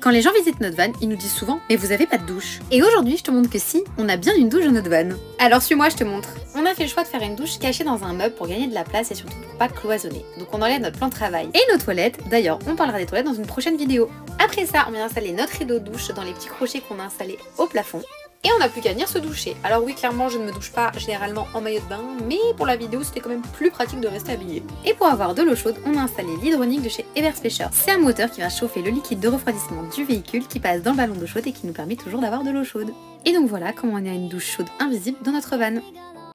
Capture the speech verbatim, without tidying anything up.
Quand les gens visitent notre van, ils nous disent souvent « mais vous avez pas de douche ». Et aujourd'hui, je te montre que si, on a bien une douche dans notre van. Alors suis-moi, je te montre. On a fait le choix de faire une douche cachée dans un meuble pour gagner de la place et surtout pour pas cloisonner. Donc on enlève notre plan de travail et nos toilettes. D'ailleurs, on parlera des toilettes dans une prochaine vidéo. Après ça, on vient installer notre rideau de douche dans les petits crochets qu'on a installés au plafond. Et on n'a plus qu'à venir se doucher. Alors oui, clairement, je ne me douche pas généralement en maillot de bain, mais pour la vidéo, c'était quand même plus pratique de rester habillé. Et pour avoir de l'eau chaude, on a installé l'hydronique de chez Eversplasher. C'est un moteur qui va chauffer le liquide de refroidissement du véhicule qui passe dans le ballon d'eau chaude et qui nous permet toujours d'avoir de l'eau chaude. Et donc voilà comment on a une douche chaude invisible dans notre van.